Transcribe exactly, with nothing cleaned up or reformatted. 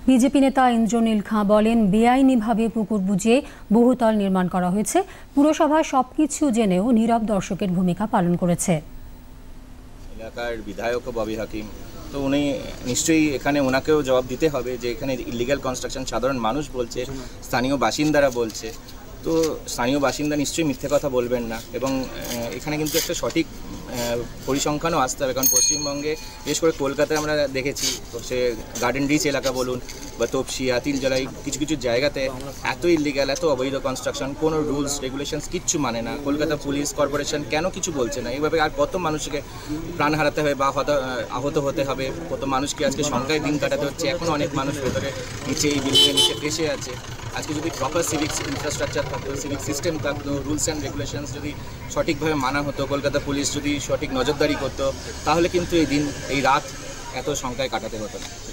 BJP নেতা ইন্দ্রনীল খাঁ বলেন, বেআইনিভাবে পুকুর বুঝিয়ে বহুতল নির্মাণ করা হয়েছে। পুরসভা সবকিছু জেনেও নীরব দর্শকের ভূমিকা পালন করেছে। এলাকার বিধায়ক ববি হাকিম, তো উনি নিশ্চয়ই এখানে ওনাকেও জবাব দিতে হবে যে এখানে ইলিগাল কনস্ট্রাকশন সাধারণ মানুষ বলছে, স্থানীয় বাসিন্দারা বলছে। তো স্থানীয় বাসিন্দা নিশ্চয়ই মিথ্যে কথা বলবেন না, এবং এখানে কিন্তু একটা সঠিক পরিসংখ্যানও আসতে হবে। কারণ পশ্চিমবঙ্গে বিশেষ করে কলকাতায় আমরা দেখেছি, তো সে গার্ডেন রিচ এলাকা বলুন বা তপসি আতিল জেলায় কিছু কিছু জায়গাতে এত ইলিগাল, এত অবৈধ কনস্ট্রাকশন, কোনো রুলস রেগুলেশনস কিচ্ছু মানে না। কলকাতা পুলিশ কর্পোরেশন কেন কিছু বলছে না? এইভাবে আর কত মানুষকে প্রাণ হারাতে হবে বা আহত হতে হবে, কত মানুষকে আজকে সংখ্যায় দিন কাটাতে হচ্ছে। এখনও অনেক মানুষ ভেতরে নিচে এই বিল্ডিংয়ের নিচে ফেসে আছে। আজকে যদি প্রপার সিভিক ইনফ্রাস্ট্রাকচার থাকতো, সিভিক সিস্টেম থাকতো, রুলস অ্যান্ড রেগুলেশনস যদি সঠিকভাবে মানা হতো, কলকাতা পুলিশ যদি সঠিক নজরদারি করতো, তাহলে কিন্তু এই দিন এই রাত এত সংখ্যায় কাটাতে হতো না।